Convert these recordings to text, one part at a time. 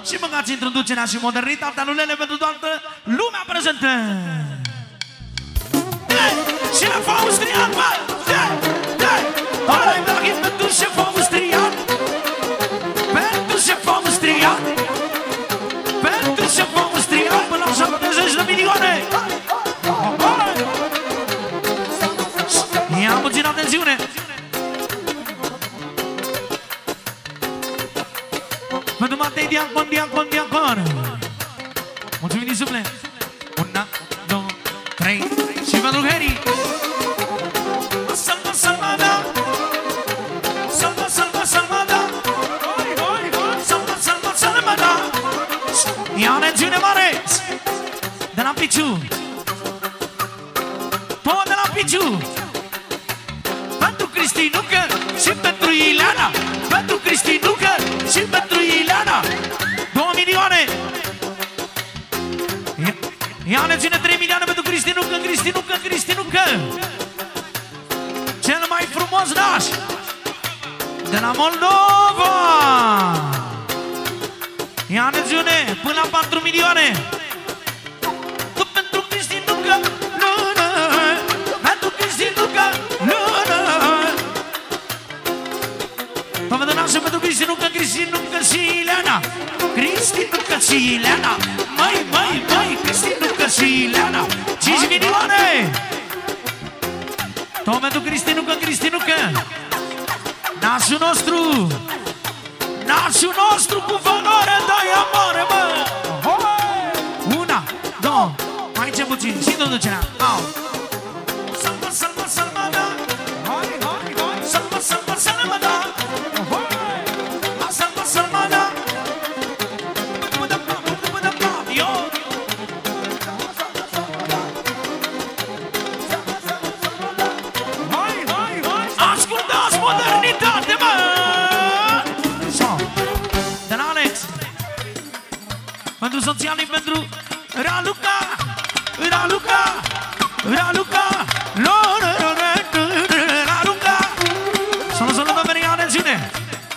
Și băgați introducerea și modernitatea lulele pentru toată lumea prezentă. Și la Faustrian, bă! Hai, draghi, pentru șef Austrian! Pentru șef Austrian! Pentru șef Austrian până la 70 de milioane! Ia puțin atențiune! Pentru Matei Diacon! Mulțumim din suflet! 1, 2, 3 și pentru Heri! Salva! Ia o regiune mare! De la Piciu! Tot de la Piciu! Pentru Cristinucă și pentru Ileana! Pentru Cristinucă și pentru Ileana! 2 milioane! Ia o regiune 3 milioane pentru Cristinucă! Cel mai frumos naș de la Moldova! Ia regiune până la 4 milioane! Tu pentru Cristinucă, pentru Cristinucă, Pământă nașă pentru Cristinucă și Ileana! Cristinucă și Ileana! Măi, Cristinucă și Ileana! 5 milioane! Tot pentru Cristinucă! Nașul nostru cu valoare, dai amore, bă! 1, 2, mai ce puțin, și introducerea, au! Salva, da! Salva, da! Salva, da! Ascultați modernitate, mă! De la Alex, pentru soțialii, pentru Raluca, să-l dăm veni, atențiune!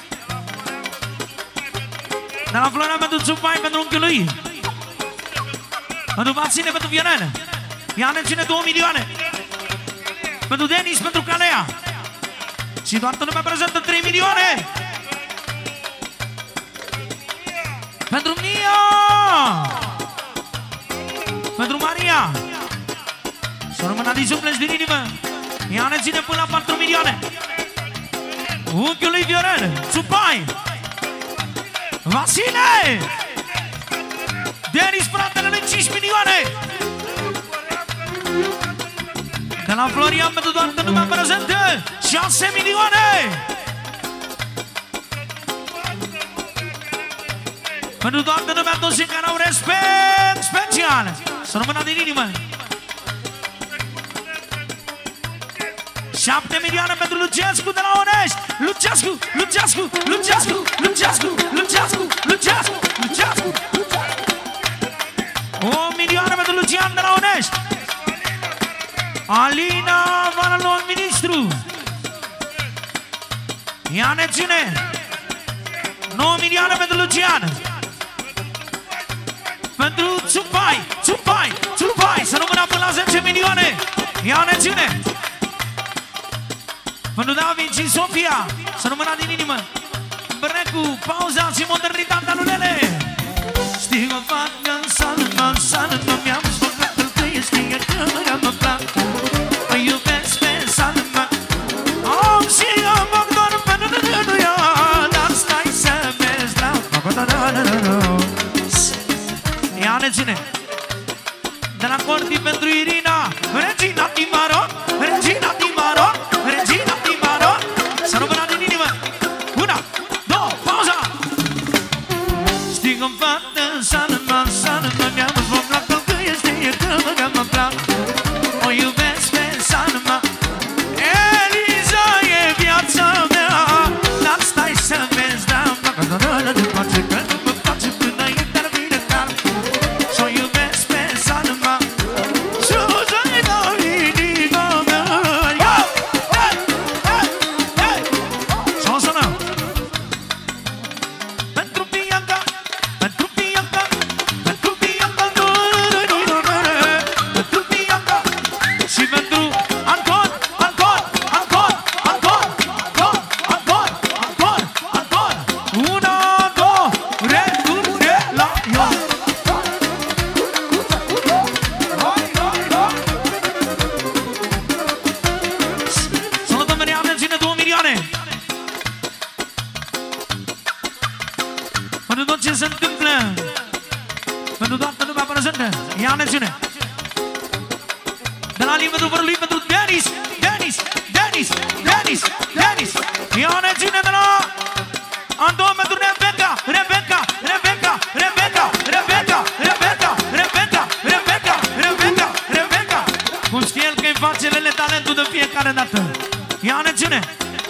De la Florian pentru Țupai, pentru unchiul lui, pentru Vasile, pentru Viorel, ia atențiune 2 milioane, pentru Denis, pentru Calea, și toată lumea prezentă 3 milioane! Pentru Mia! Pentru Maria! Să rămână din suflet din inimă! Ea ne ține până la 4 milioane! Unchiul lui Viorel! Țupai! Vasile! Denis, fratele lui 5 milioane! De la Florian pentru toată lumea prezentă 6 milioane! Pentru toată lumea, toți cei care au respect special, să rămână din inimă. 7 milioane pentru Lucescu de la Onești. Luceascu. 1 milioane pentru Lucian de la Onești. Alina Vanalon, ministru. Ia ne ține 9 milioane pentru Lucian. Pentru Țupai, să rămână până la 10 milioane. Ia ne ține. Pentru David și Sofia, să rămână din inimă. Brecu, pauza și modernitatea lulele. Știi o facă salmă, mi-am spus că știe că mă plac. Mă iubesc pe salmă. Și eu mă doar pentru ea, dar stai să vezi la... Ia ne ține. De la Corti pentru Irina, Regina Timaron, să rămână din inimă. 1, 2, pauza. Știi cum fată salmă, mi-am spus la că știe că mă plac. O iubesc pe salmă. Eliza e viața mea, dar stai să vezi, da, pentru ce se întâmplă pentru toată lumea prezentă. Ia mențiune. De la nivelul vărului pentru Denis, Denis, Denis, Denis, Denis. Ia mențiune de la Anton pentru Rebecca, Rebecca, Rebecca, Rebecca, Rebecca, Rebecca, Rebecca, Rebecca, Rebecca, Rebecca. Cum știe el că îi face lele talentul de fiecare dată. Ia mențiune.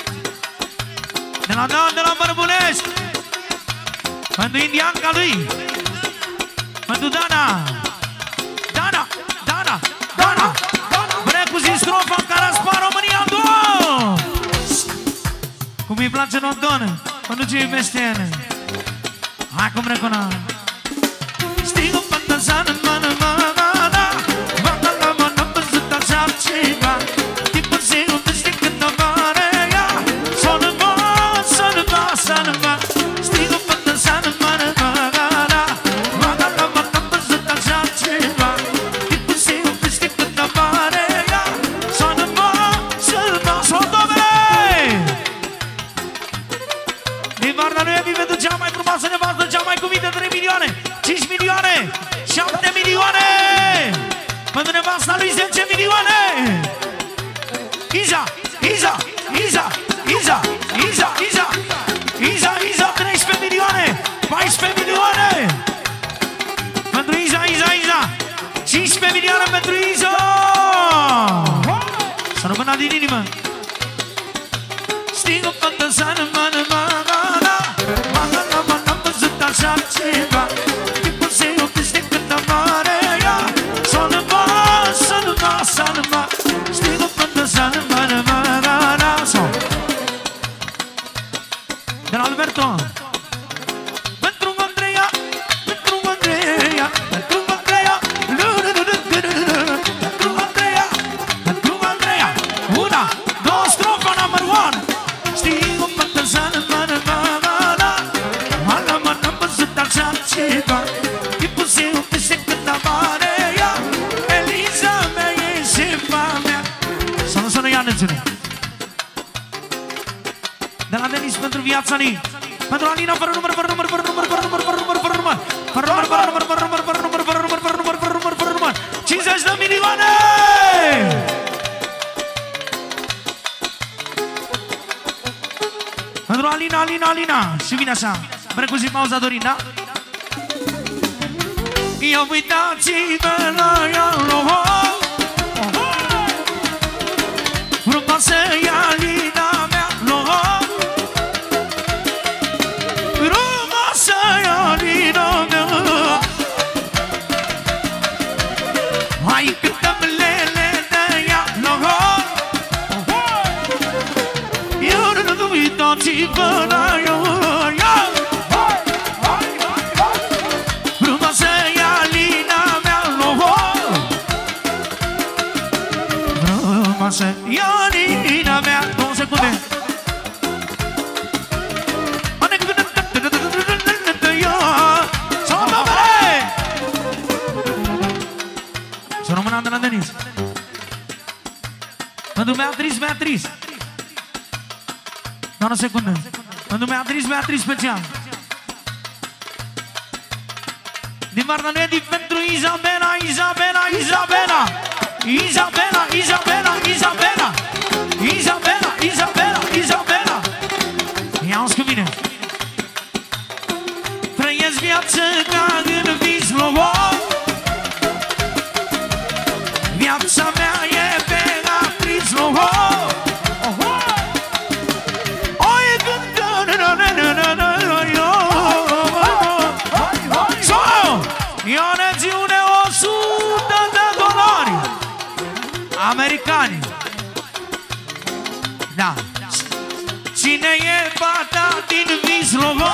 De la Dan, de la Bărbulești. Pentru indianca lui. Pentru Dana. Dana, Dana, Dana. Brecu zi strofa în care spar România 2. Cum îi place Nodon. Pentru ce iubește el. Hai cu Brecuna. Stigă până zană, mână, mână, mână. Mână, mână, mână, văzut așa ceva. Tipul se iubește când o mare ea. Sonă-mă, sonă-mă, sonă-mă. Stigă până zană, mână, mână, mână. Mână, mână, văzut așa ceva. Tipul se iubește când o mare ea. Sonă-mă, sonă-mă, sonă-mă. Din Varna lui Evi pentru cea mai frumoasă nevastă, cea mai cumintă 3 milioane, 5 milioane, 7 milioane. Pentru nevasta lui 10 milioane. Iza, Iza, Iza, Iza, Iza, Iza, Iza, Iza, 13 milioane, 14 milioane. Pentru Iza, Iza, Iza, 15 milioane pentru Iza. Să rămână din inimă. Stingă până să-nă mână, mână, mână. Mână, mână, văzut așa ceva. Tipul se iubește când amare ea. Sonă-mă, sonă-mă, sonă-mă. Stingă până să-nă mână, mână, mână. De la Alberto. Pentru Andreea, pentru Andreea, pentru Andreea. Pentru Andreea, pentru Andreea. Una, două, strofa number 1. Stigă până să-nă mână, mână, mână. Mână, mână, văzut așa ceva. Tipul se iubește când amare ea. Eliza mea e șefa mea. Să nu sună ea năciune. De la Denis pentru viața lui. Pentru Alina fără număr, fără număr, fără număr, fără număr, fără număr, fără număr. Fără număr, fără număr, fără număr, fără număr, fără număr, fără număr, fără număr, fără număr. 50 de milioane! Pentru Alina, Alina, Alina. Și vine așa. Precuzi pauza Dorin, da? Ia uitați-vă la ea, frumoasă e Alina mea, frumoasă e Alina mea. Hai cântăm lele de ea, ia uitați-vă la ea. Ianina mea, 2 secunde. Să rămână de la Denis. Pentru Beatriz, Beatriz. Doar o secundă. Pentru Beatriz, Beatriz special. Din Varna lui Edi pentru Isabela, Isabela, Isabela. Isabela, Isabela, Isabela. Isabela, Isabela, Isabela. Ia-o-ți cu mine. Trăiesc viață ca în vis, viața mea e Beatriz, Ionețiune 100 de dolari americani. Da. Cine e fata din Vislovo?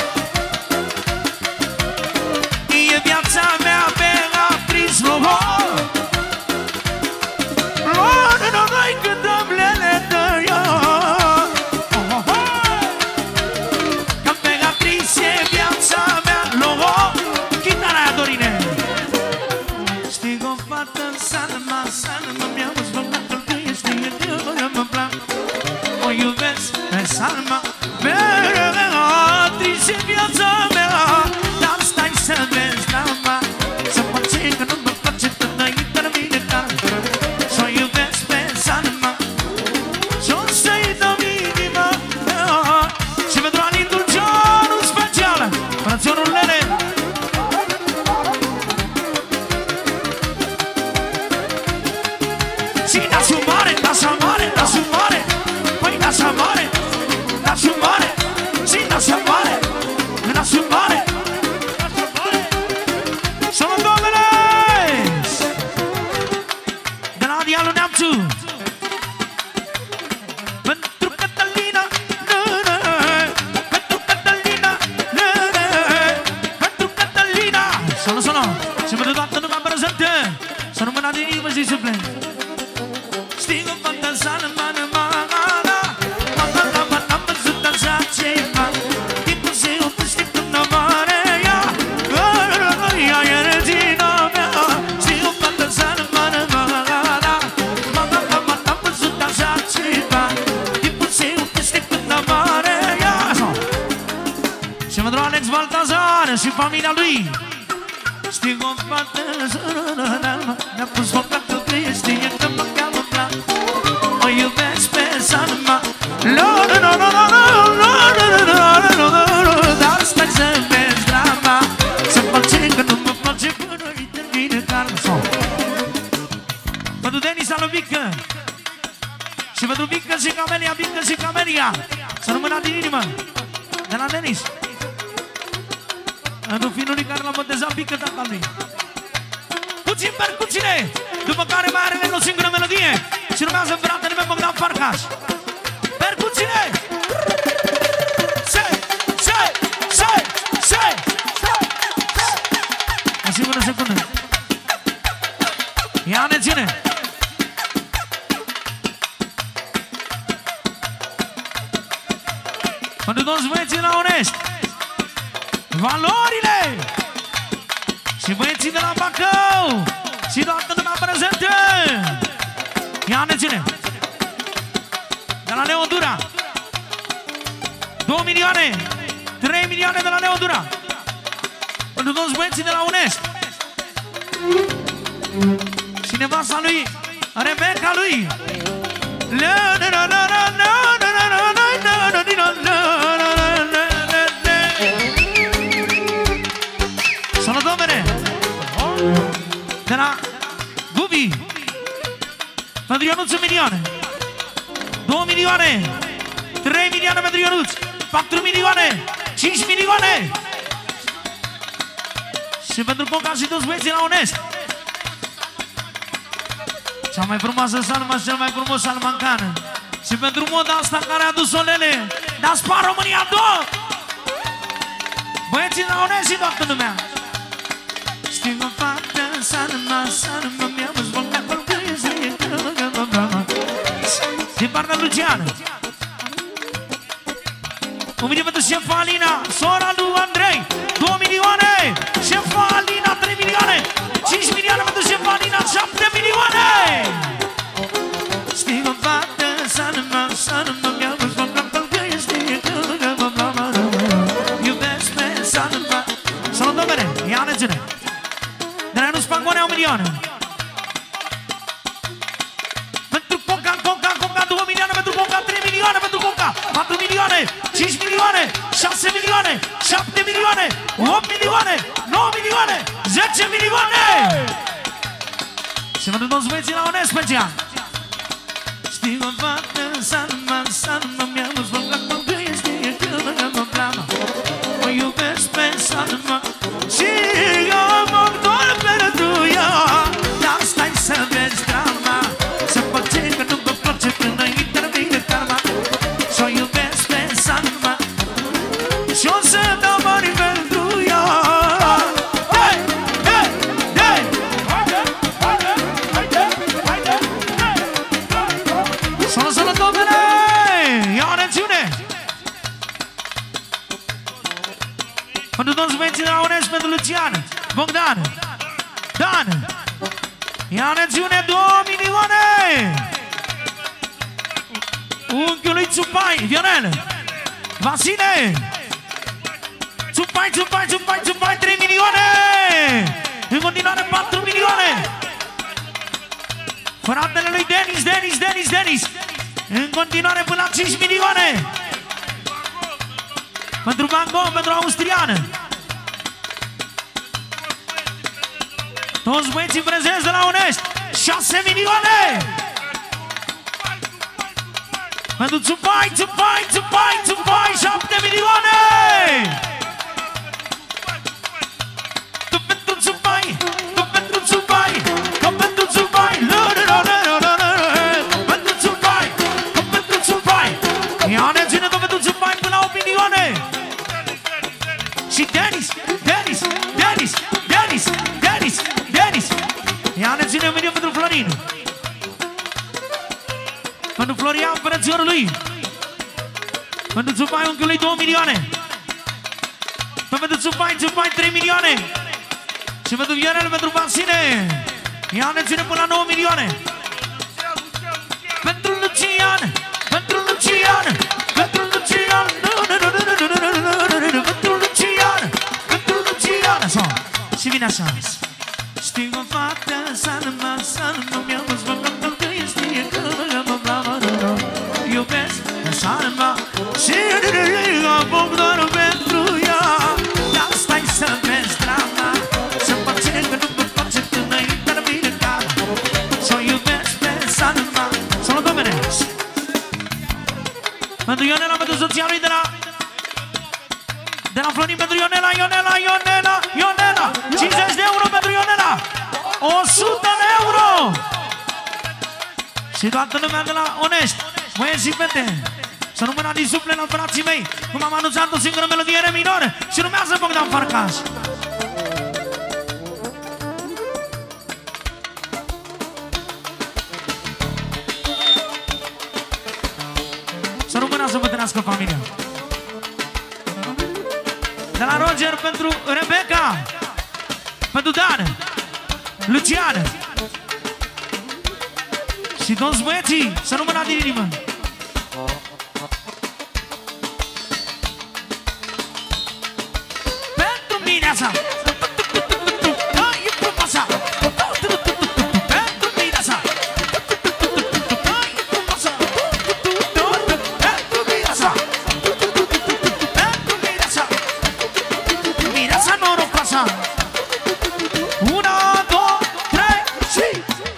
E viața mea Beatriz Lovo. Noi cântăm lele de ea. Că Beatriz e viața mea Lovo. Chitara aia, Dorine. Știi o fată în salma, salma mi-a uzvăgat-o că este eu mă plac. O iubesc pe salma Beatriz. Și nasul mare, nasul mare, nasul mare. Păi nasul mare, nasul mare. Și nasul mare, nasul mare. Să-mă domnule! De la Dialul Neamțu. Pentru Cătălina, pentru Cătălina, pentru Cătălina. Sună, sună. Și pentru toată lumea prezentă. Să rămână din inimă și suflet. Știi cum fac dansare, mană, mana. Am văzut dansa ceva. Timpul se oprește când apare ea. Ea e regina mea. Știi cum fac dansare, mană, mana. Am văzut dansa ceva. Timpul se oprește când apare ea. Și pentru Alex Baltazar și familia lui. Știi cum fac dansare, ne-a pus focatul că știe că mă cheamă Vlad. O iubesc pe Salma. Dar stai să vezi drama. Se face că nu mă place până intervine calma. Pentru Denis Alovică și pentru Vică și Camelia, Vică și Camelia. Să rămână din inimă. De la Denis. Pentru finului care l-a botezat Vică tata lui. Puțin percuțiile. După care mai are o singură melodie. Și urmează fratele meu Bogdan Farcaș. Percuțiile. Se. O singură secundă. Ia ne ține. Pentru toți băieții la Onești. Valorile. Și băieții de la Bacău. Și toată lumea prezentă. Ia ne ține. De la Neodura 2 milioane 3 milioane de la Neodura. Pentru toți băieții de la Unești. Și nevasta lui Rebecca lui. Salut, domnule. De la Gubi. Pentru Ionuț 1 milioane 2 milioane 3 milioane pentru Ionuț 4 milioane 5 milioane. Și pentru Poca și toți băieții la Onest. Cea mai frumoasă salma și cel mai frumos salmancan. Și pentru moda asta care a adus-o Lele. Dar spar România 2. Băieții la Onest și toată lumea. Știi cum fac salma mi-am zvolcat. Din partea Luciană. Un milion pentru șefa Alina, sora lui Andrei, 2 milioane. Șefa Alina, 3 milioane. 5 milioane pentru șefa Alina, 7 milioane. Știi cum fac salma mi-am zvolcat. Iubesc pe salma. Salut, domnule, ia ne ține. De la nu spangone 1 milioane. Pentru Coca, 2 milioane pentru Coca, 3 milioane pentru Coca, 4 milioane, 5 milioane, 6 milioane, 7 milioane, 8 milioane, 9 milioane, 10 milioane. Și pentru toți băieții la Onest special. Știi o fată, salma, mi-am zvolcat că știe că mă plamă. O iubesc pe salma și eu mă dor pentru ea. Dar stai să vezi drama. Se face că nu mă place până intervine karma. Și-o iubesc pe salma și-o să dau bani pentru ea. Hei, hei, hei! Salut, domnule! Ia o reacțiune! Pentru toți băieții de la Onest, pentru Lucian, Bogdan, Dan. Ia o reacțiune, 2 milioane! Unchiul lui Țupai, Vionel, Vasile. Țupai, 3 milioane! În continuare 4 milioane! Fratele lui Denis. În continuare până la 5 milioane! Pentru Banco, pentru Austriană. Toți băieții prezenți de la Onești, 6 milioane! Pentru Țupai, Țupai, Țupai, Țupai, 7 milioane! Tu pentru Țupai, tu pentru Țupai, tu pentru Țupai, pentru Țupai, tu pentru Țupai. Ia ne ține tu pentru Țupai până la 8 milioane! Și Denis, Denis, Denis, Denis, Denis, Denis. Ia ne ține un milion pentru Florin. Pentru Florian, prețorul lui. Pentru Țupai, unchiul lui, 2 milioane. Pentru Țupai, Țupai, 3 milioane. Și pentru Viorel, pentru Vasile. Ia ne ține până la 9 milioane. Pentru Lucian, pentru Lucian, pentru Lucian, pentru Lucian, pentru Lucian. Așa. Și vine așa. Știi o fată, salma, salma, mi-am zbăgat că știe că iubesc salma și am doar pentru ea. Dar stai să vezi drama, să face că nu mă face înainte de mine ca să iubesc pe salma. Salut, domnule! Pentru Ionela, pentru soția lui de la Florin, pentru Ionela, Ionela, Ionela, Ionela, 50 de euro pentru Ionela, 100 de euro! Și toată lumea de la Onești, băieți și fete, să rămână din suflet la frații mei, cum am anunțat o singură melodie re minor și urmează Bogdan Farcaș. Să rămână să bătrânească familia. De la Roger pentru Rebecca, pentru Dan, Lucian și toți băieții, să rămână din inimă. Pentru Mireasa, ai, e frumoasa. Pentru Mireasa, ai, e frumoasa. Pentru Mireasa, pentru Mireasa, Mireasa norocoasa. 1, 2, 3 și...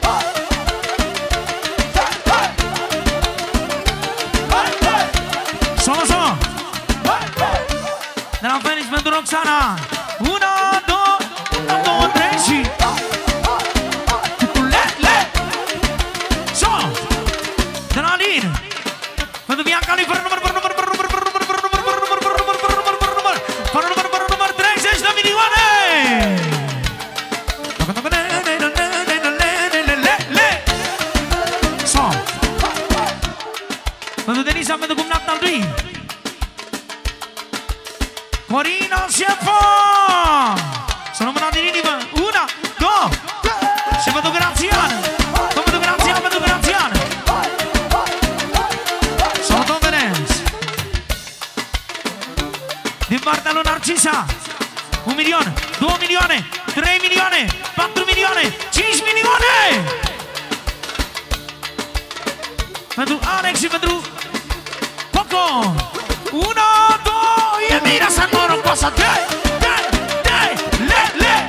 Solo! De la Felix pentru Roxana. 1, 2, 3 și... Le! Solo! De la Alin. Pentru Bianca lui fără număr 30 de milioane! Solo! Pentru Denisa, pentru cumnata al lui Corina Șefa! Să rămână din inimă. 1, 2 și pentru Grațian. Pentru Grațian, pentru Grațian. Salut, Venez. Din partea lui Narcisa. 1 milion, 2 milioane, 3 milioane, 4 milioane, 5 milioane. Pentru Alex și pentru Coco. 1, 2, e Mireasa norocoasă. Le.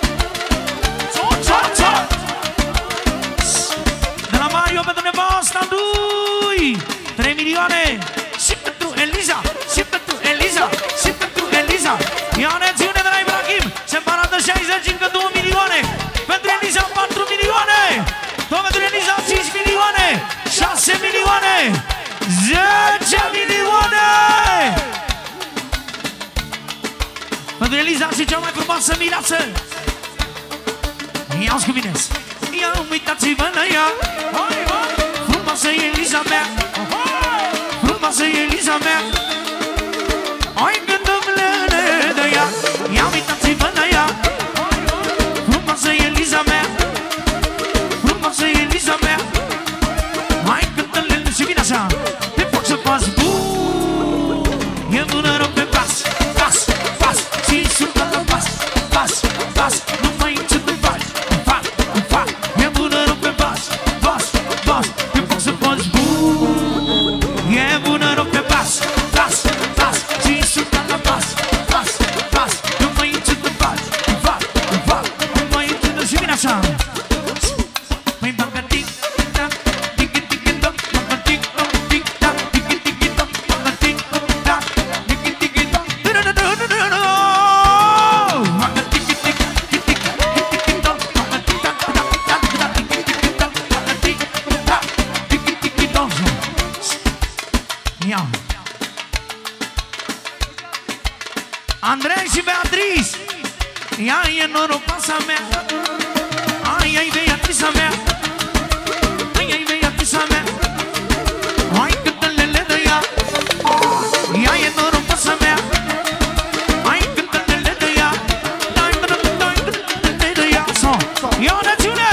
De la Mario pentru nevasta lui 3 milioane. Și pentru Eliza, și pentru Eliza, și pentru Eliza. Ia nețiune de la Ibrahim. Separată 60, încă 2 milioane. Pentru Eliza 4 milioane. Tot pentru Eliza 5 milioane. 6 milioane. 10 milioane. Pentru Eliza și cea mai frumoasă Mireasă. Ia-ți cu mine. Ia uitați-vă la ea. Frumoasă Eliza mea. Frumoasă Eliza mea. Ai gândă-mle de ea. Ia uitați-vă la ea. Frumoasă Eliza mea. Frumoasă Eliza mea. Hai gândă-le și vine așa. Te fac să faci bun. E bună rău pe pas. Pas și surcă la pas. Nu mai ce te faci. Fac. E bună rău pe pas. Te fac să faci bun. E bună rău pe pas. Și surcă la pas. Nu mai ce te faci. Fac. Nu mai ce te și vine Ea e norocoasa mea, aia e Beatrița mea, aia e Beatrița mea. Hai câtă lele de ea, ea e norocoasa mea, hai câtă lele de ea, de ea. Ia o națiune!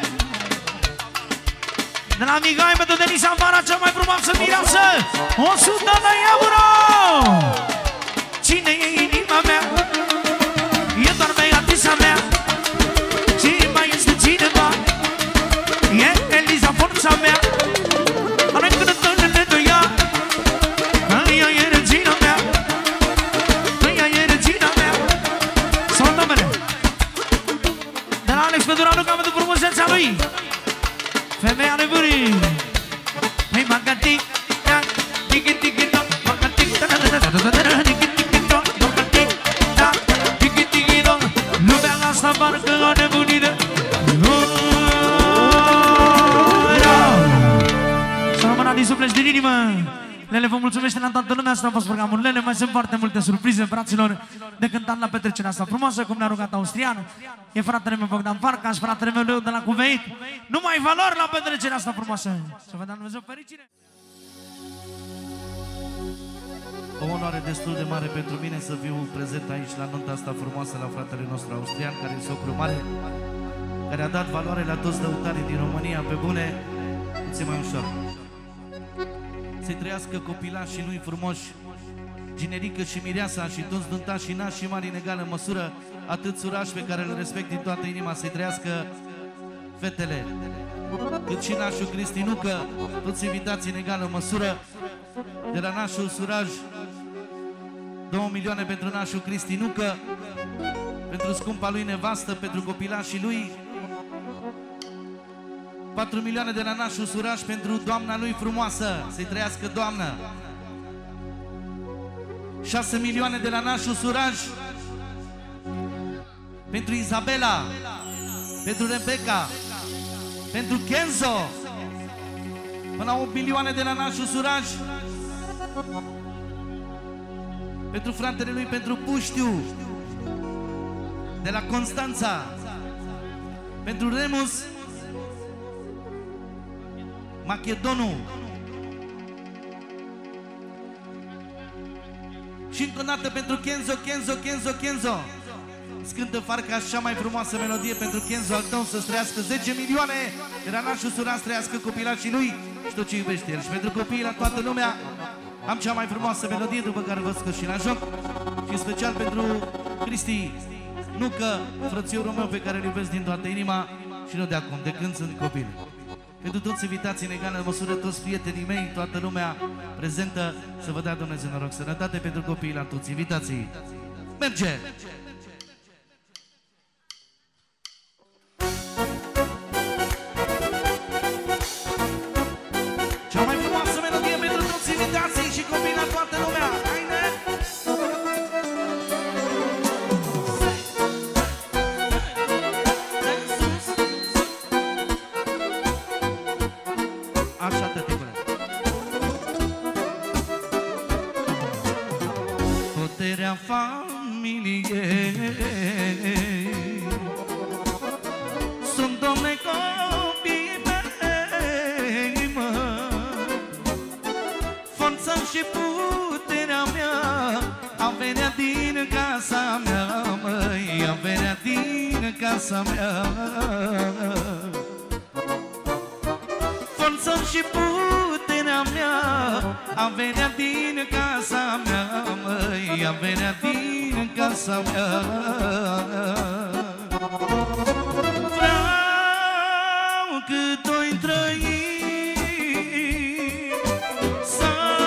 De la Mihai pentru Denisa Vara, cea mai frumoasă mireasă, 100 de euro! Cine e inima mea? E doar Beatrița mea. Cine mai este cineva? E Eliza, forța mea. Are cântările de ea. Ea e regina mea. Ea e regina mea. Salutăm-le! De la Alex pentru Raluca, pentru frumusețea lui. Femeia neburii. Hei, magatic, tiki tiki toc, magatic, tiki tiki toc, magatic, tiki tiki toc. Lumea asta parcă o nebunită. Să rămână din suflet și din inimă. Lele, vă mulțumește la toată lumea. Asta a fost programul Lele. Mai sunt foarte multe surprize, fraților, de cântat la petrecerea asta frumoasă, cum ne-a rugat Austrian. E fratele meu Bogdan Farcaș, fratele meu Leu de la Cuveit. Numai valori la petrecerea asta frumoasă. Să vă dea Dumnezeu fericire. O onoare destul de mare pentru mine să fiu prezent aici la nunta asta frumoasă la fratele nostru Austrian, care e socru mare, care a dat valoare la toți lăutarii din România. Pe bune, puțin mai ușor. Să-i trăiască copilașii lui frumoși, Ginerică și Mireasa și toți dântașii nași și mari în egală măsură, atât surași pe care îl respect din toată inima. Să-i trăiască fetele, cât și nașul Cristinucă, toți invitații în egală măsură. De la nașul Suraj, 2 milioane pentru nașul Cristinucă, pentru scumpa lui nevastă, pentru copilașii lui. 4 milioane de la nașul Suraj pentru doamna lui frumoasă, să-i trăiască doamnă. 6 milioane de la nașul Suraj pentru Izabela, pentru Rebecca, pentru Kenzo. Până la 8 milioane de la nașul Suraj pentru fratele lui, pentru Puștiu, de la Constanța, pentru Remus Macedonul. Și încă o dată pentru Kenzo. Scântă Farcaș cea mai frumoasă melodie pentru Kenzo al tău, să-ți trăiască 10 milioane de la nașul Suran, să trăiască copilașii lui și tot ce iubește el. Și pentru copiii la toată lumea am cea mai frumoasă melodie, după care vă scot și la joc. Și special pentru Cristi Nucă, frățiorul meu pe care îl iubesc din toată inima și nu de acum, de când sunt copil. Pentru toți invitații în egală măsură, toți prietenii mei, toată lumea prezentă, să vă dea Dumnezeu noroc, sănătate pentru copiii la toți invitații. Merge! Cea mai frumoasă melodie pentru toți invitații și copiii la toată lumea. Haide! Așa, tăticule. Puterea familiei sunt, Doamne, copiii mei, mă. Forța și puterea mea a venea din casa mea, măi, a venea din casa mea. Forța și puterea mea a venea din casa mea, măi, a venea din casa mea. Vreau cât o-i trăi să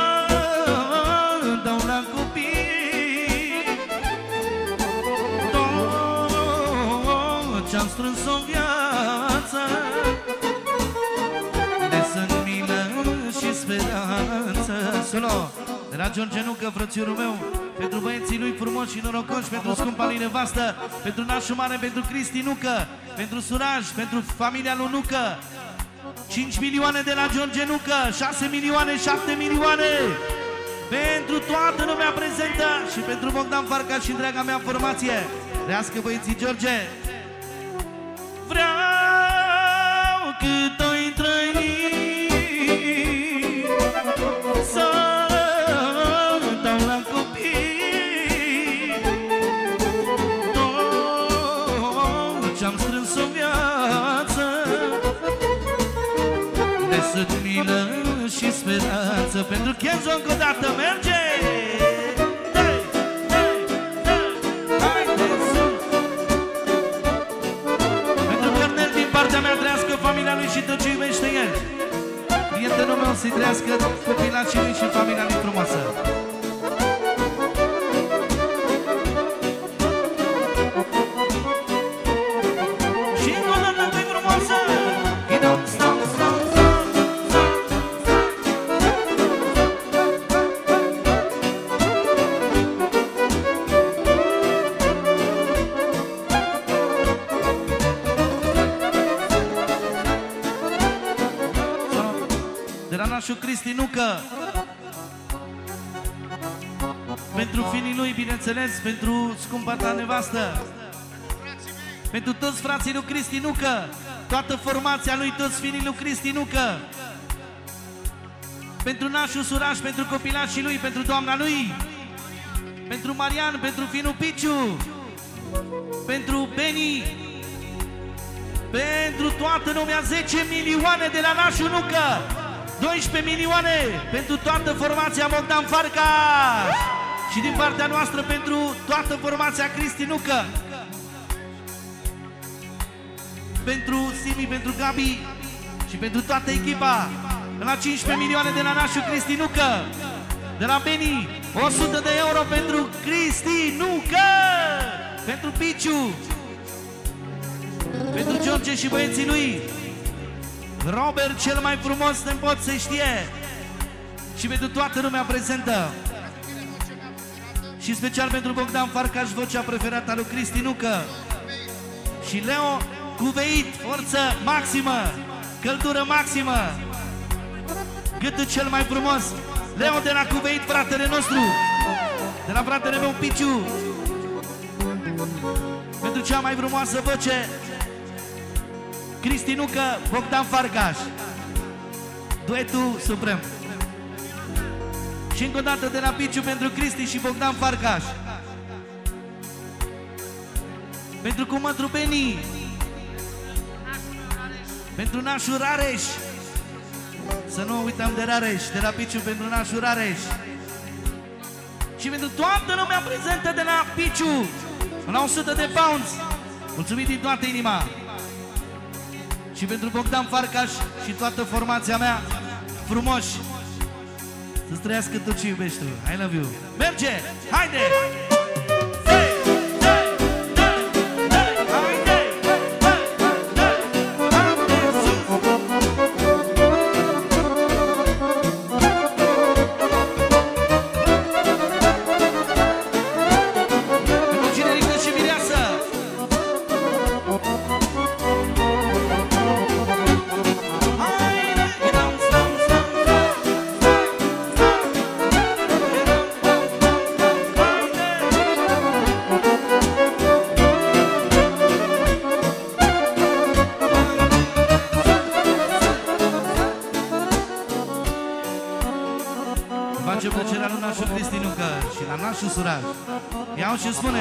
dau la copii tot ce-am strâns o viață, de sunt milă și speranță. Solo de la George Nucă, frățiorul meu, pentru băieții lui frumoși și norocoși, pentru scumpa lui nevastă, pentru nașul mare, pentru Cristi Nucă, pentru Suraj, pentru familia lui Nucă. 5 milioane de la George Nucă, 6 milioane, 7 milioane pentru toată lumea prezentă și pentru Bogdan Farcaș și întreaga mea formație. Trească băieții George. Vreau cât o-i trăi să dau la copii tot ce-am strâns o viață, de să-ți milă și speranță. Pentru Kenzo încă o dată merge! Familia lui și tot ce iubește el. Prietenul meu să-i trăiască copilașii lui și familia lui frumoasă. Și încă o dată pe frumoasă. Și Cristi Nucă, pentru finii lui, bineînțeles, pentru scumpa ta nevastă, pentru toți frații lui Cristi Nucă, toată formația lui, toți finii lui Cristi Nucă, pentru nașul Suraș, pentru copilașii lui, pentru doamna lui, pentru Marian, pentru finul Piciu, pentru Beni, pentru toată lumea, 10 milioane de la nașul Nucă. 12 milioane pentru toată formația Bogdan Farcaș și din partea noastră pentru toată formația Cristi Nucă, pentru Simi, pentru Gabi și pentru toată echipa. La 15 milioane de la nașul Cristi Nucă, de la Beni 100 de euro pentru Cristi Nucă, pentru Piciu, pentru George și băieții lui, Robert, cel mai frumos nepot, se știe, și pentru toată lumea prezentă. Și special pentru Bogdan Farcaș, vocea preferată a lui Cristi Nucă. Și Leo Cuveit, forță maximă, căldură maximă, gâtul cel mai frumos. Leo de la Cuveit, fratele nostru, de la fratele meu Piciu, pentru cea mai frumoasă voce, Cristi Nucă, Bogdan Farcaș, duetul suprem. Și încă o dată de la Piciu pentru Cristi și Bogdan Farcaș, pentru cumătru Beni, pentru nașul Rareș, să nu uităm de Rareș, de la Piciu pentru nașul Rareș, și pentru toată lumea prezentă de la Piciu la 100 de pounds. Mulțumim din toată inima. Și pentru Bogdan Farcaș și toată formația mea, frumoși, să-ți trăiască tot ce iubești tu. I love you. Merge! Haide! Iau și spune: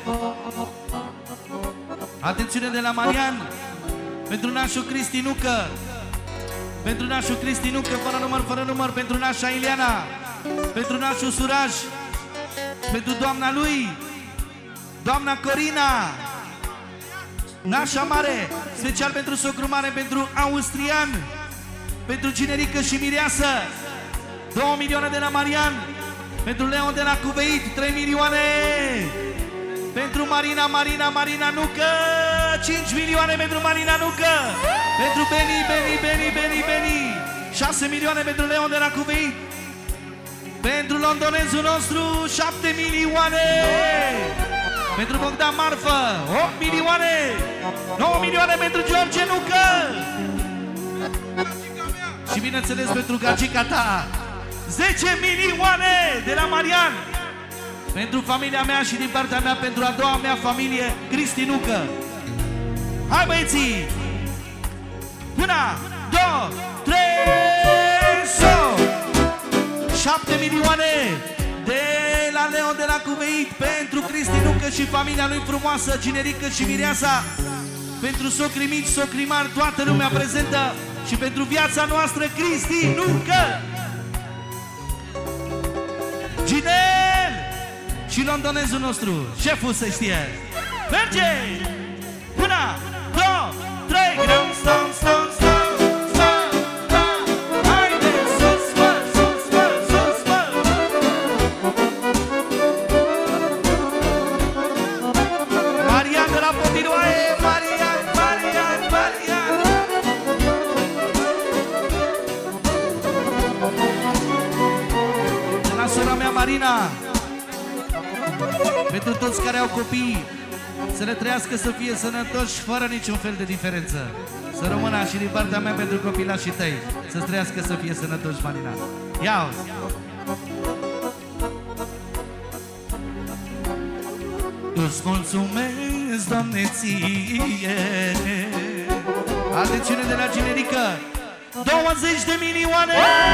atențiune de la Marian, pentru nașul Cristi Nucă, pentru nașul Cristi Nucă, fără număr, pentru nașa Ileana, pentru nașul Suraj, pentru doamna lui, doamna Corina, nașa mare, special pentru socru mare, pentru Austrian, pentru Cinerică și Mireasă, 2 milioane de la Marian, pentru Leon de la Cuveit, 3 milioane, pentru Marina Nucă, 5 milioane pentru Marina Nucă, pentru Beni, 6 milioane pentru Leon de la Cuveit, pentru londonezul nostru, 7 milioane, pentru Bogdan Marfă, 8 milioane, 9 milioane pentru George Nucă și bineînțeles pentru gagica ta, 10 milioane de la Marian, Pentru familia mea și din partea mea, pentru a doua mea familie, Cristi Nucă. Hai băieții! 1, 2, 3, so! 7 milioane de la Leo de la Cuveit pentru Cristi Nucă și familia lui frumoasă, Ginerică și Mireasa. Pentru socrii mici, socrii mari, toată lumea prezentă. Și pentru viața noastră, Cristi Nucă, Ginel și londonezul nostru, șeful să știe. Merge! 1, 2, 3, greu, stăm, stăm, stăm, stăm, stăm. Haide, sus, mă, sus, mă, sus, mă. Marian de la Potiroae, Marian, Marian, Marian. De la sora mea, Marina. Pentru toți care au copii, să le trăiască, să fie sănătoși, fără niciun fel de diferență. Să rămână și din partea mea pentru copilașii tăi, să trăiască, să fie sănătoși, Marina. Ia-o-ți! Îți mulțumesc, Doamne, ție. Atențiune de la Ginerică, 20 de milioane!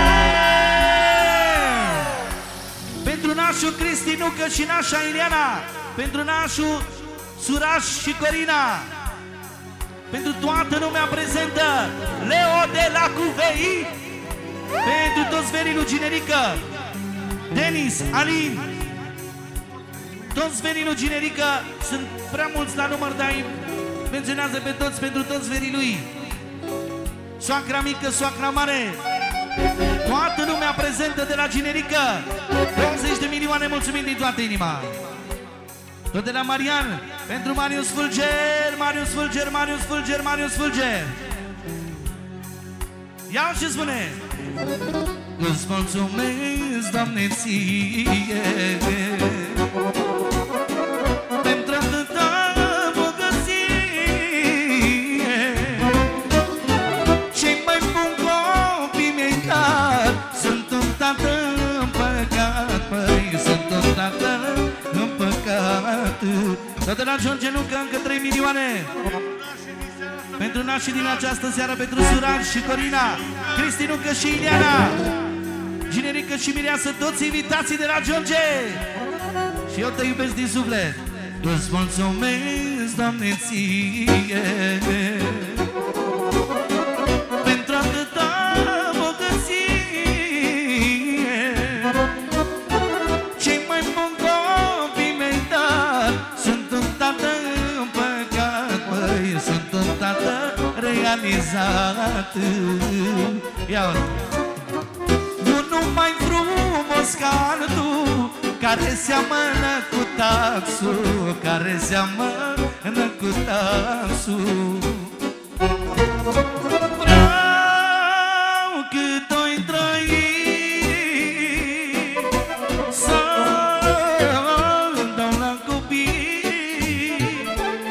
Pentru nașul Cristi Nucă și nașa Iliana, pentru nașul Suraș și Corina, pentru toată lumea prezentă, Leo de la Cuvei, pentru toți verii lui Ginerică, Denis, Alin, toți verii lui Ginerică, sunt prea mulți la număr, dar îi menționează pe toți, pentru toți verii lui. Soacra mică, soacra mare, toată lumea prezentă de la Ginerică, 20 de milioane, mulțumim din toată inima. Tot de la Marian, pentru Marius Fulger, Marius Fulger, Marius Fulger, Marius Fulger. Ia-o și spune: îți mulțumesc, Doamne, ție, pentru atâta bogăție. Cei mai buni copii mi-ai dat, sunt un tată împăcat, măi, sunt un tată împăcat. Tot de la George Nucă, încă 3 milioane. Pentru nașii din această seară, pentru Suraj și Corina, Cristi Nucă și Iliana, Ginerică și Mireasă, toți invitații de la George. Și eu te iubesc din suflet. Îți mulțumesc, Doamne, ție, pentru atâta bogăție. Cei mai buni copii mi-ai dat, sunt un tată împăcat, măi, sunt un tată realizat. Ia-o! Unul mai frumos ca altul, care seamănă cu taxul, care seamănă cu taxul. Vreau cât o-i trăi să dau la copii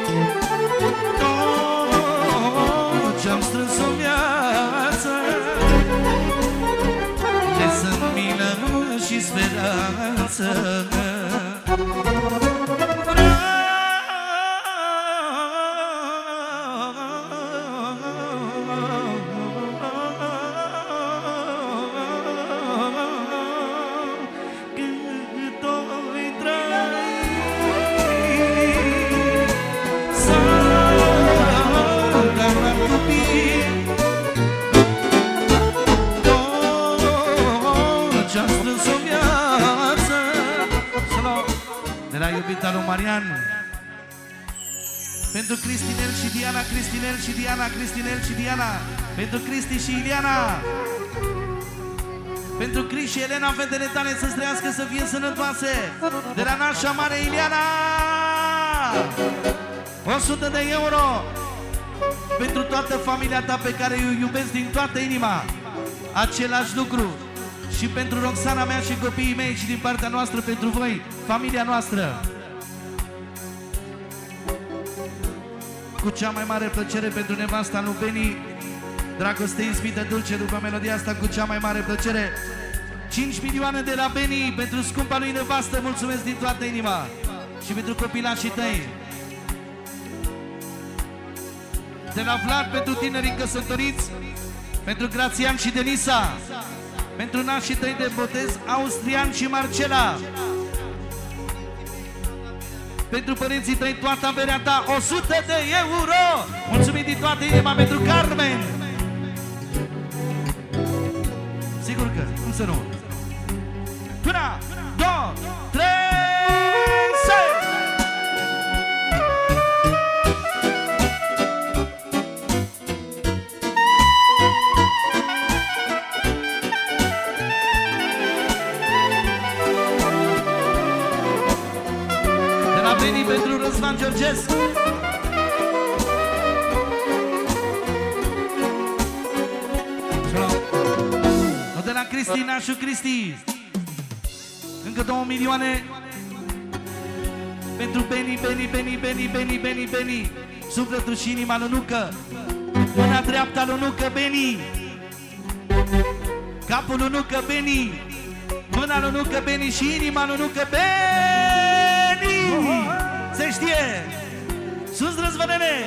tot ce-am strâns în viață. Le sunt milă și speranță. Lui Marian, pentru Cristinel și Diana, Cristinel și Diana, Cristinel și Diana, pentru Cristi și Iliana, pentru Cris și Elena, fetele tale să-ți trăiască, să fie sănătoase, de la nașa mare Iliana, 100 de euro pentru toată familia ta pe care o iubesc din toată inima. Același lucru și pentru Roxana mea și copiii mei și din partea noastră pentru voi, familia noastră. Cu cea mai mare plăcere pentru nevasta lui Beni, dragoste ispită dulce, după melodia asta, cu cea mai mare plăcere, 5 milioane de la Beni pentru scumpa lui nevastă, mulțumesc din toată inima. Și pentru copilașii tăi. De la Vlad pentru tinerii căsătoriți, pentru Grațian și Denisa, pentru nașii tăi de botez, Austrian și Marcela. Pentru părinții tăi toată averea ta, 100 de euro. Mulțumim din toată inima pentru Carmen. Sigur că, cum să nu? Până, 2, 3, de la Beni pentru Răzvan Georgescu. De la Cristi, nașul Cristi. Încă 2 milioane pentru Beni, Beni, Beni, Beni, Beni, Beni, Beni. Sufletul și inima lui Nucă. Mâna dreapta lui Nucă, Beni. Capul lui Nucă, Beni. Mâna lui Nucă, Beni și inima lui Nucă, Beni. Se știe. Sus, Răzvănele.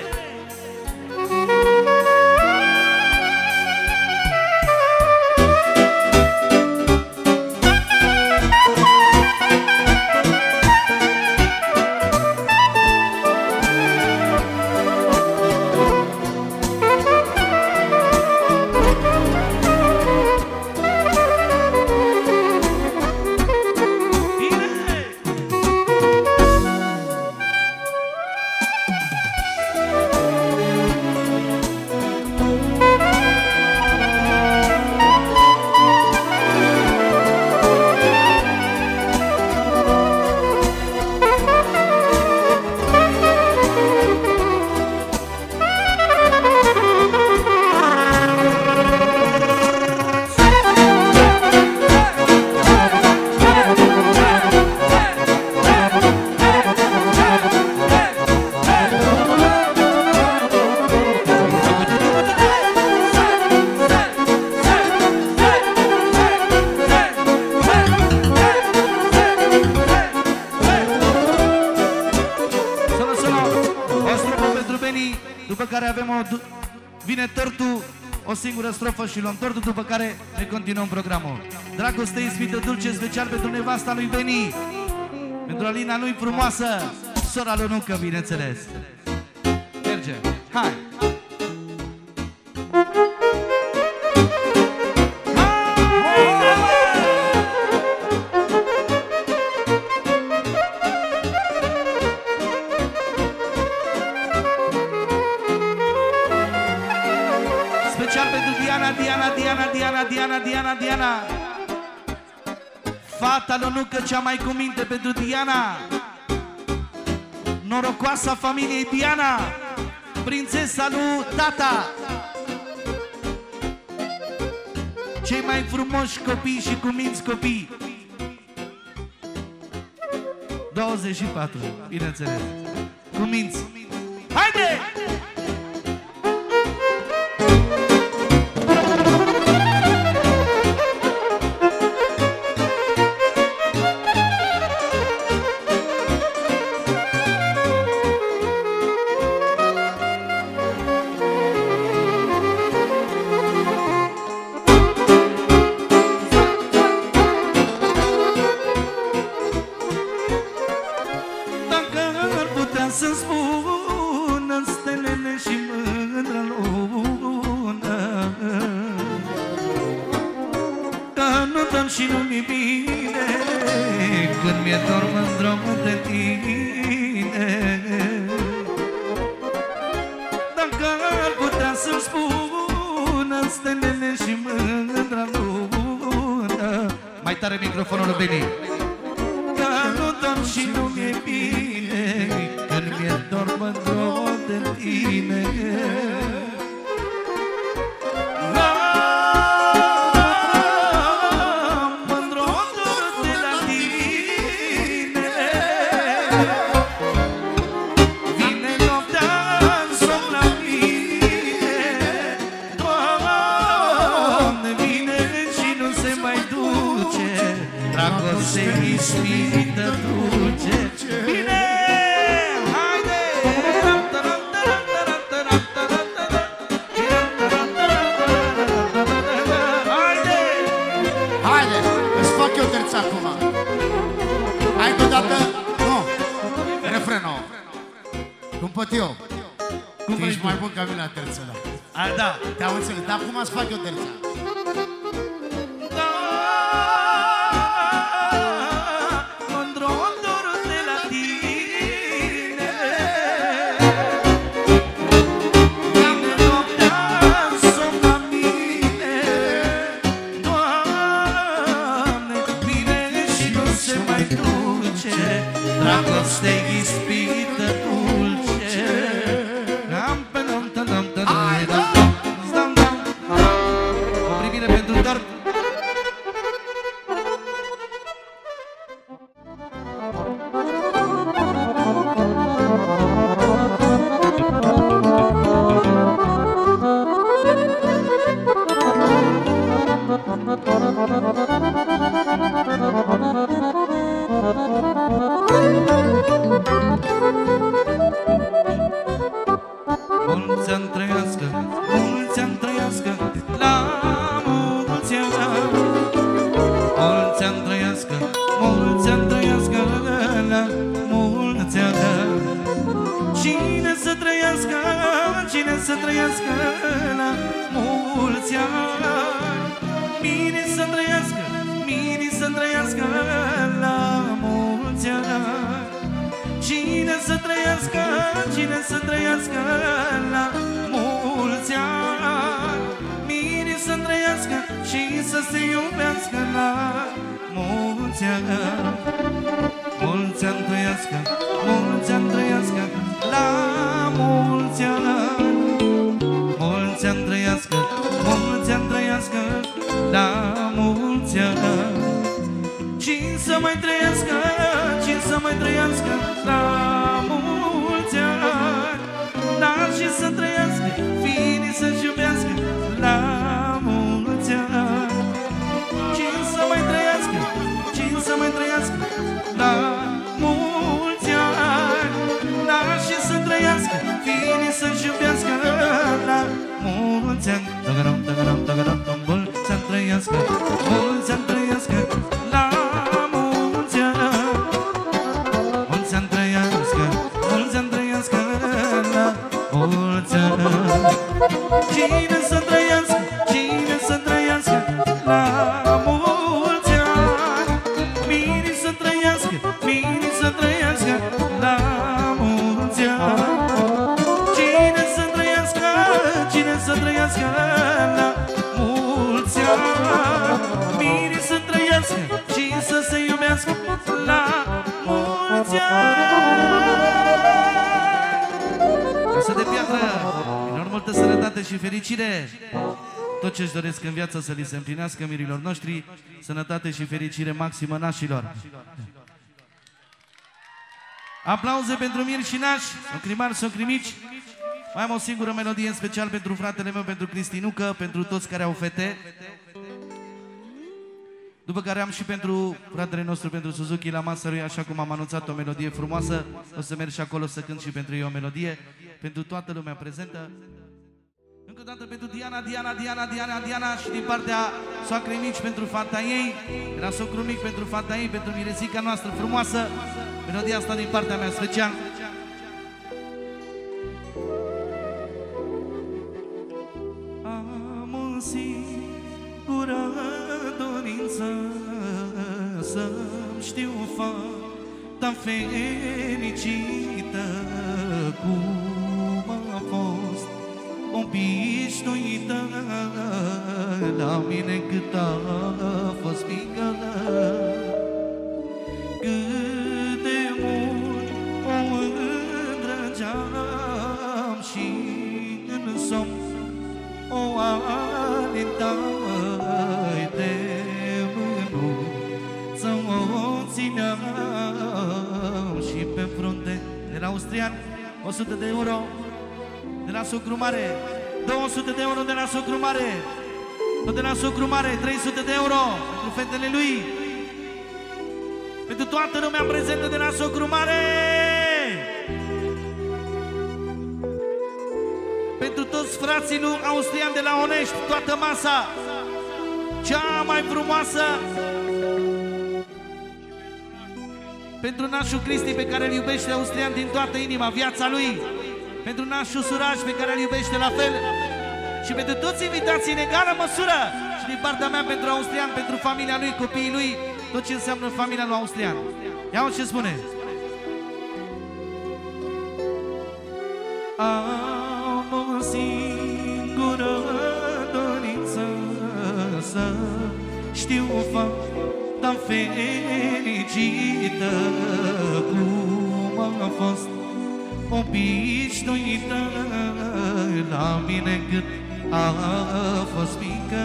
Vine tortul, o singură strofă și luăm tortul, după care ne continuăm programul. Dragoste ispită dulce, special pentru nevasta lui Beni, pentru Alina lui frumoasă, sora lui Nucă, bineînțeles. Merge, hai! Diana, fata lui Nucă, cea mai cu minte pentru Diana, norocoasa familiei Diana, prințesa lui tata, cei mai frumoși copii și cu minți copii. 24, bineînțeles, cu minți. Haide! Și nu-mi bine când mi-e dor mândră de tine. Dacă ar putea să-mi spună stelele și mândra lună. Mai tare microfonul lui Beni. Că nu dorm și nu mi-e bine când mi-e dor mândră de tine. Doamne, vine și nu se mai duce eu. Cum tu ești mai bun ca mine la terțele. Da. Te-am înțeles, dar cum să fac eu terța? Dragoste ispită dulce. O privire pentru tort. Mulți-ani trăiască, mulți-ani trăiască, la mulți-ani. Mulți-ani trăiască, mulți-ani trăiască, la mulți-ani. Cine să trăiască, cine să trăiască, la mulți-ani. Mini să trăiască, mini să trăiască, la mulți-ani. Cine să trăiască, cine să trăiască, la mulți ani. Miri să trăiască și să se iubească, la mulți ani. Mulți ani trăiască, mulți ani trăiască, la mulți ani. Mulți ani trăiască, mulți ani trăiască, la mulți ani. Cine să mai trăiască, cine să mai trăiască, la mulți ani. Dar și să trăiască, fiii să-și iubească, la mulți ani. Cine să mai trăiască, cine să mai trăiască, la mulți ani. Dar și să trăiască, fiii să-și iubească, la mulți ani. Tăgăram, tăgăram, tăgăram, mulți ani trăiască, mulți ani trăiască, la mulți ani. Mulți ani trăiască, mulți ani trăiască, la mulți ani. Cine să trăiască, cine să trăiască, la mulți ani. Mini să trăiască, mini să trăiască, la mulți ani. Cine să trăiască, cine să trăiască, la mulți ani. Mini să trăiască și să se iubească, la mulți ani. Casă de piatră, minor multă sănătate și fericire. Tot ce-și doresc în viață să li se împlinească mirilor noștri. Sănătate și fericire maximă nașilor. Aplauze pentru miri și nași, socrimari, socrimici. Mai am o singură melodie în special pentru fratele meu, pentru Cristinucă, pentru toți care au fete. După care am și pentru fratele nostru, pentru Suzuki la masa lui, așa cum am anunțat, o melodie frumoasă. O să merg și acolo să cânt și pentru ei o melodie. Pentru toată lumea prezentă. Încă o dată pentru Diana, Diana, Diana, Diana, Diana și din partea soacrei mici pentru fata ei. De la socru mic pentru fata ei, pentru mirezica noastră frumoasă. Melodia asta din partea mea special. Am o singură dorință, să-mi știu fata fericită, cum a fost obișnuită la mine cât a fost mică. Cât de mult o îndrăgeam și în somn o alintai de mânuță o țineam și pe frunte. De la austrian 100 de euro, de la socru mare 200 de euro, de la socru mare, tot de la socru mare 300 de euro pentru fetele lui, pentru toată lumea prezentă de la socru mare, pentru toți frații lui austrian de la Onești, toată masa cea mai frumoasă, pentru nașul Cristi pe care îl iubește austrian din toată inima, viața lui, pentru nașul Suraj pe care îl iubește la fel și pentru toți invitații în egală măsură și din partea mea pentru Austrian, pentru familia lui, copiii lui, tot ce înseamnă familia lui Austrian. Ia-o ce spune. Am o singură dorință, să știu fapta fericită cum a fost obișnuită la mine cât a fost mică.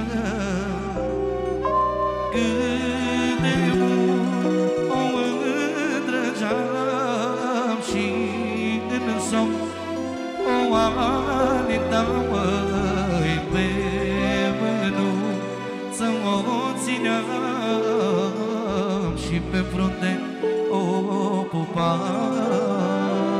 Cât de mult o îndrăgeam și în somn o alintam, măi, pe mânuță o țineam și pe frunte o pupam.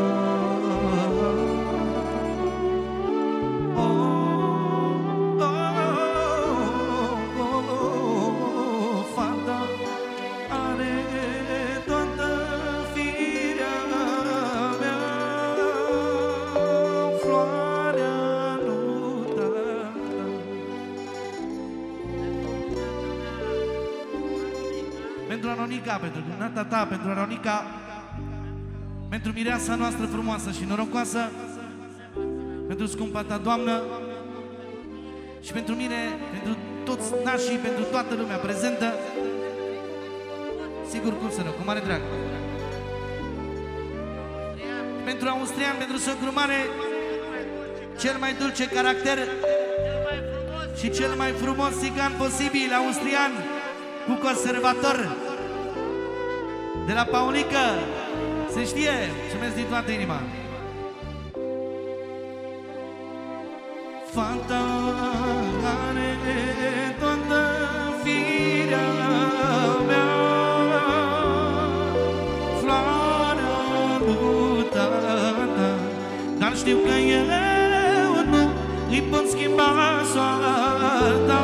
Pentru Aronica, pentru dumneata ta, pentru Aronica, pentru mireasa noastră frumoasă și norocoasă, pentru scumpa ta doamnă și pentru mine, pentru toți nașii, pentru toată lumea prezentă. Sigur, cum să nu, cu mare drag. Pentru Austrian, pentru socru mare, cel mai dulce caracter și cel mai frumos țigan posibil, Austrian, cu conservator de la Paulică, se știe, mulțumesc din toată inima. Fata are toată firea mea, floarea lui tata, dar știu că eu nu îi pot schimba soarta.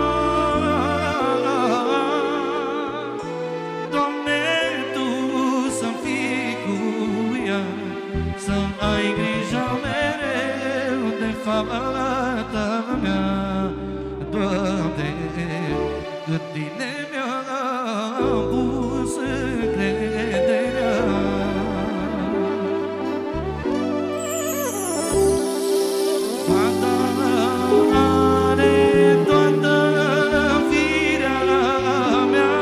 Fata mea, Doamne, în tine mi-am pus încrederea. Fata are toată firea mea,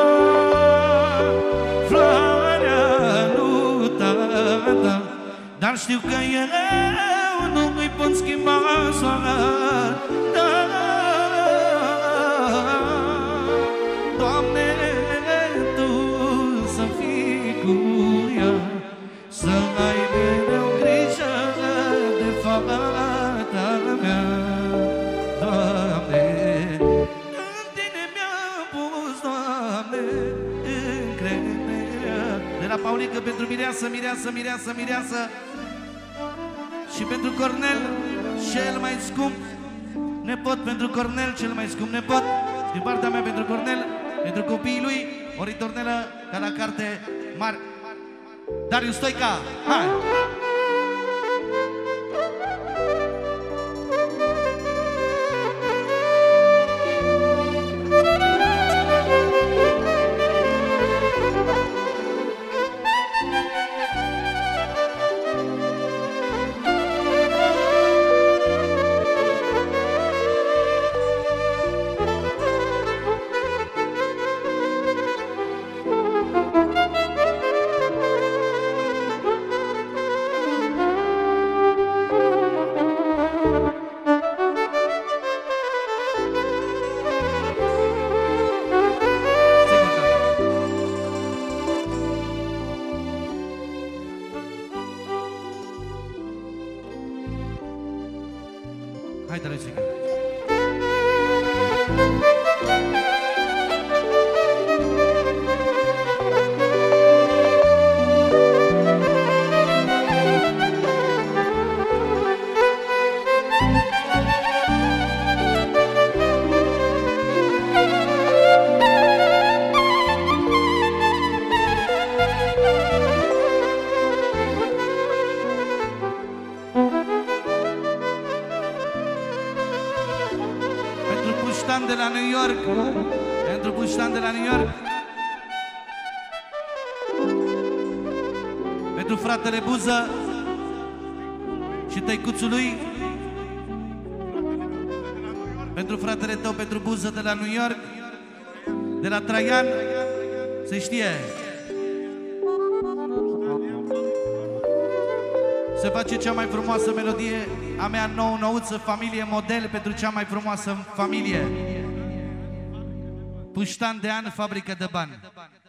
floarea lui tata, dar știu că eu nu îi pot schimba soarta. Doamne, Tu să fii cu ea, să ai mereu grijă de fata mea. Doamne, în Tine mi-am pus, Doamne, încrederea. De la Paulică pentru mireasă, mireasă, mireasă, mireasă. Și pentru Cornel, cel mai scump nepot, pentru Cornel, cel mai scump nepot, din partea mea pentru Cornel, pentru copiii lui, o ritornelă ca la carte mare. Darius Stoica, hai! Hai, Dariusica. Puștan de la New York. Pentru Puștan de la New York. Pentru fratele Buză și tăicuțul lui. Pentru fratele tău, pentru Buză de la New York. De la Traian. Se știe. Se face cea mai frumoasă melodie a mea nou-nouță, familie model pentru cea mai frumoasă familie. Puștan de an, fabrică de bani.